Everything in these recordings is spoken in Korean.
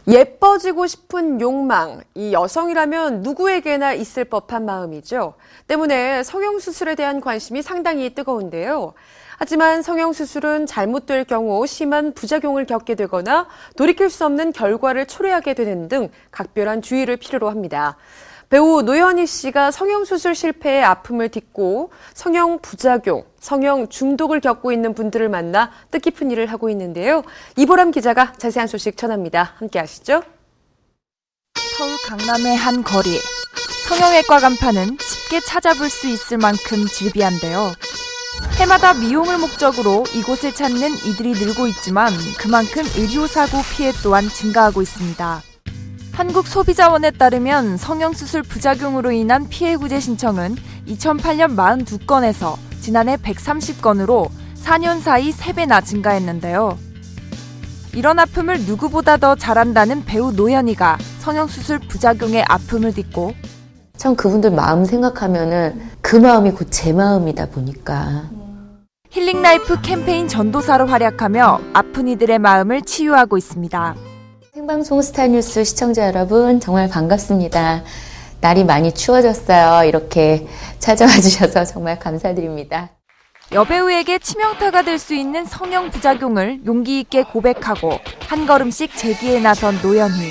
예뻐지고 싶은 욕망, 이 여성이라면 누구에게나 있을 법한 마음이죠. 때문에 성형수술에 대한 관심이 상당히 뜨거운데요. 하지만 성형수술은 잘못될 경우 심한 부작용을 겪게 되거나 돌이킬 수 없는 결과를 초래하게 되는 등 각별한 주의를 필요로 합니다. 배우 노현희 씨가 성형수술 실패의 아픔을 딛고 성형 부작용, 성형 중독을 겪고 있는 분들을 만나 뜻깊은 일을 하고 있는데요. 이보람 기자가 자세한 소식 전합니다. 함께 하시죠. 서울 강남의 한 거리. 성형외과 간판은 쉽게 찾아볼 수 있을 만큼 즐비한데요. 해마다 미용을 목적으로 이곳을 찾는 이들이 늘고 있지만 그만큼 의료사고 피해 또한 증가하고 있습니다. 한국소비자원에 따르면 성형수술 부작용으로 인한 피해 구제 신청은 2008년 42건에서 지난해 130건으로 4년 사이 3배나 증가했는데요. 이런 아픔을 누구보다 더 잘 안다는 배우 노현희가 성형수술 부작용의 아픔을 딛고 참 그분들 마음 생각하면은 그 마음이 곧 제 마음이다 보니까 힐링라이프 캠페인 전도사로 활약하며 아픈 이들의 마음을 치유하고 있습니다. 생방송 스타뉴스 시청자 여러분 정말 반갑습니다. 날이 많이 추워졌어요. 이렇게 찾아와 주셔서 정말 감사드립니다. 여배우에게 치명타가 될 수 있는 성형 부작용을 용기 있게 고백하고 한 걸음씩 제기에 나선 노현희.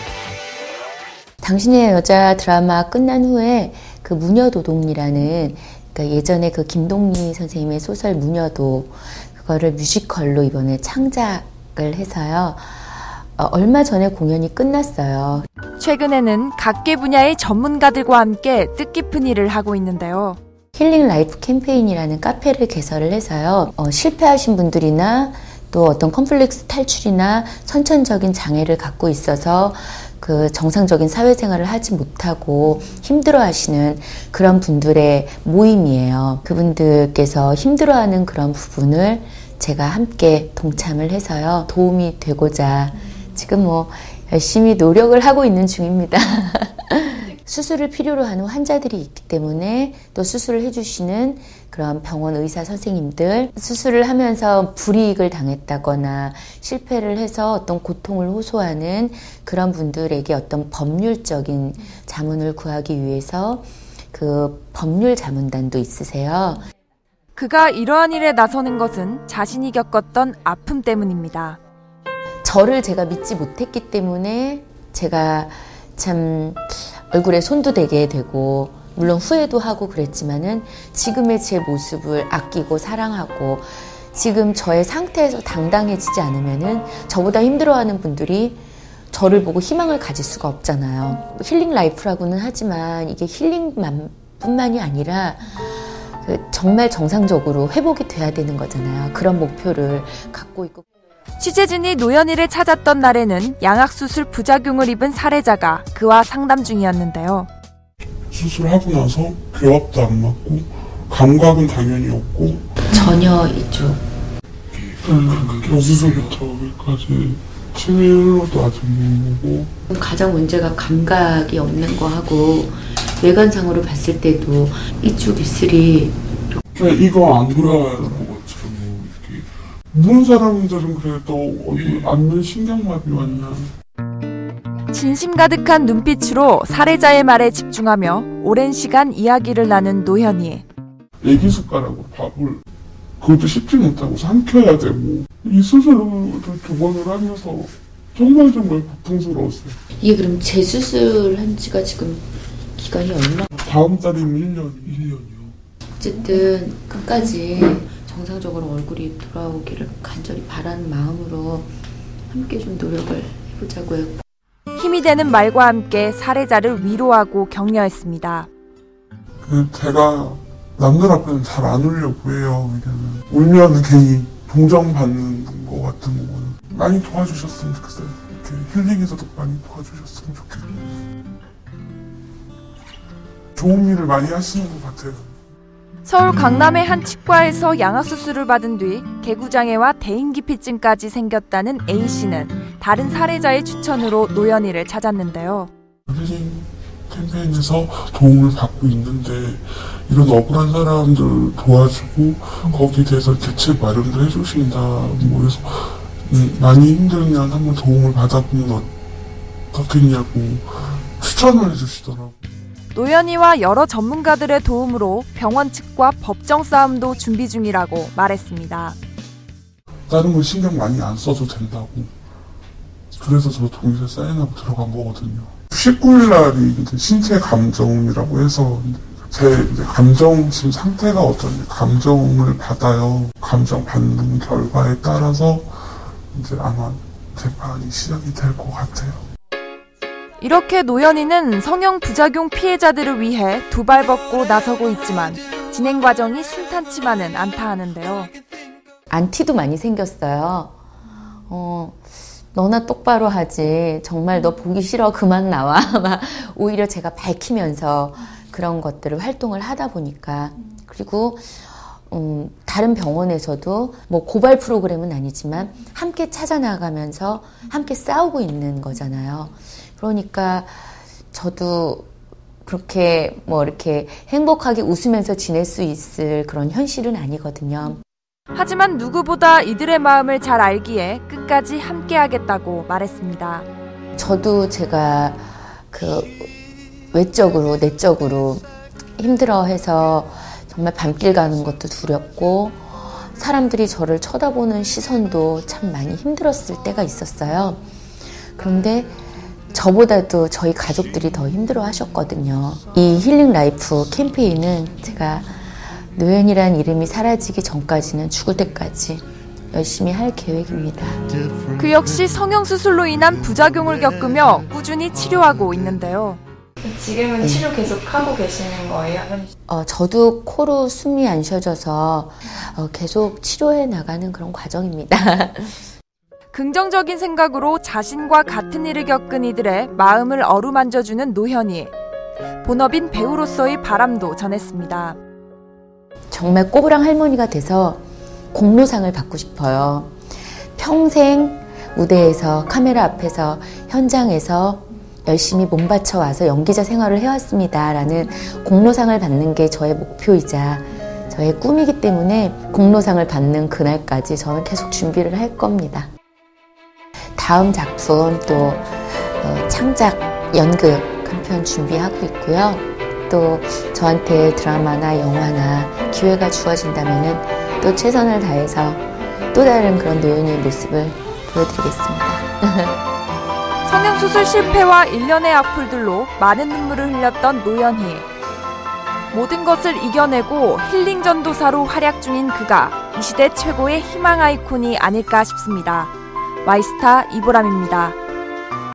당신의 여자 드라마 끝난 후에 그 무녀도동이라는 그러니까 예전에 그 김동리 선생님의 소설 무녀도 그거를 뮤지컬로 이번에 창작을 해서요. 얼마 전에 공연이 끝났어요. 최근에는 각계 분야의 전문가들과 함께 뜻깊은 일을 하고 있는데요. 힐링 라이프 캠페인이라는 카페를 개설을 해서요. 실패하신 분들이나 또 어떤 컴플렉스 탈출이나 선천적인 장애를 갖고 있어서 그 정상적인 사회생활을 하지 못하고 힘들어하시는 그런 분들의 모임이에요. 그분들께서 힘들어하는 그런 부분을 제가 함께 동참을 해서요. 도움이 되고자 지금 열심히 노력을 하고 있는 중입니다. 수술을 필요로 하는 환자들이 있기 때문에 또 수술을 해주시는 그런 병원 의사 선생님들, 수술을 하면서 불이익을 당했다거나 실패를 해서 어떤 고통을 호소하는 그런 분들에게 어떤 법률적인 자문을 구하기 위해서 그 법률 자문단도 있으세요. 그가 이러한 일에 나서는 것은 자신이 겪었던 아픔 때문입니다. 저를 제가 믿지 못했기 때문에 제가 참 얼굴에 손도 대게 되고 물론 후회도 하고 그랬지만은 지금의 제 모습을 아끼고 사랑하고 지금 저의 상태에서 당당해지지 않으면은 저보다 힘들어하는 분들이 저를 보고 희망을 가질 수가 없잖아요. 힐링 라이프라고는 하지만 이게 힐링뿐만이 아니라 정말 정상적으로 회복이 돼야 되는 거잖아요. 그런 목표를 갖고 있고. 취재진이 노현희를 찾았던 날에는 양악수술 부작용을 입은 사례자가 그와 상담 중이었는데요. 수술하고 나서 교합도 안 맞고 감각은 당연히 없고 전혀 이쪽 여기서부터 여기까지 침이 흘러도 아직 모르고 가장 문제가 감각이 없는 거하고 외관상으로 봤을 때도 이쪽 입술이 이거 안 돌아가는 것 같아요. 모르는 사람들은 그래도 안면 신경마비 왔나. 진심 가득한 눈빛으로 사례자의 말에 집중하며 오랜 시간 이야기를 나눈 노현희. 애기 숟가락으로 밥을 그것도 씹지 못하고 삼켜야 되고 이 수술을 2번을 하면서 정말 고통스러웠어요. 이게 그럼 재수술한 지가 지금 기간이 얼마? 다음 달이면 1년이요. 어쨌든 끝까지 정상적으로 얼굴이 돌아오기를 간절히 바라는 마음으로 함께 좀 노력을 해보자고요. 힘이 되는 말과 함께 사례자를 위로하고 격려했습니다. 제가 남들 앞에는 잘 안 울려고 해요. 울면 괜히 동정받는 것 같은 거는 많이 도와주셨으면 좋겠어요. 이렇게 힐링에서도 많이 도와주셨으면 좋겠어요. 좋은 일을 많이 하시는 것 같아요. 서울 강남의 한 치과에서 양악수술을 받은 뒤 개구장애와 대인기피증까지 생겼다는 A씨는 다른 사례자의 추천으로 노현희를 찾았는데요. 힐링 캠페인에서 도움을 받고 있는데 이런 억울한 사람들 도와주고 거기에 대해서 대책 마련도 해주신다. 그래서 많이 힘들면 한번 도움을 받아보면 어떻겠냐고 추천을 해주시더라고요. 노현이와 여러 전문가들의 도움으로 병원 측과 법정 싸움도 준비 중이라고 말했습니다. 다른 건 신경 많이 안 써도 된다고. 그래서 저 동의서 사인하고 들어간 거거든요. 19일 날이 이제 신체 감정이라고 해서 제 이제 감정 지금 상태가 어떤지 감정을 받아요. 감정 받는 결과에 따라서 이제 아마 재판이 시작이 될 것 같아요. 이렇게 노현이는 성형 부작용 피해자들을 위해 두 발 벗고 나서고 있지만 진행 과정이 순탄치만은 않다 하는데요. 안티도 많이 생겼어요. 너나 똑바로 하지. 정말 너 보기 싫어. 그만 나와. 막 오히려 제가 밝히면서 그런 것들을 활동을 하다 보니까. 그리고 다른 병원에서도 뭐 고발 프로그램은 아니지만 함께 찾아나가면서 함께 싸우고 있는 거잖아요. 그러니까 저도 그렇게 뭐 이렇게 행복하게 웃으면서 지낼 수 있을 그런 현실은 아니거든요. 하지만 누구보다 이들의 마음을 잘 알기에 끝까지 함께하겠다고 말했습니다. 저도 제가 그 외적으로 내적으로 힘들어해서 정말 밤길 가는 것도 두렵고 사람들이 저를 쳐다보는 시선도 참 많이 힘들었을 때가 있었어요. 그런데 저보다도 저희 가족들이 더 힘들어 하셨거든요. 이 힐링 라이프 캠페인은 제가 노현이란 이름이 사라지기 전까지는 죽을 때까지 열심히 할 계획입니다. 그 역시 성형수술로 인한 부작용을 겪으며 꾸준히 치료하고 있는데요. 지금은 치료 계속 하고 계시는 거예요? 저도 코로 숨이 안 쉬어져서 계속 치료해 나가는 그런 과정입니다. 긍정적인 생각으로 자신과 같은 일을 겪은 이들의 마음을 어루만져주는 노현이. 본업인 배우로서의 바람도 전했습니다. 정말 꼬부랑 할머니가 돼서 공로상을 받고 싶어요. 평생 무대에서 카메라 앞에서 현장에서 열심히 몸바쳐 와서 연기자 생활을 해왔습니다. 라는 공로상을 받는 게 저의 목표이자 저의 꿈이기 때문에 공로상을 받는 그날까지 저는 계속 준비를 할 겁니다. 다음 작품 또 창작 연극 한 편 준비하고 있고요. 또 저한테 드라마나 영화나 기회가 주어진다면은 또 최선을 다해서 또 다른 그런 노현이의 모습을 보여드리겠습니다. 성형수술 실패와 일련의 악플들로 많은 눈물을 흘렸던 노현희. 모든 것을 이겨내고 힐링 전도사로 활약 중인 그가 이 시대 최고의 희망 아이콘이 아닐까 싶습니다. 와이스타 이보람입니다.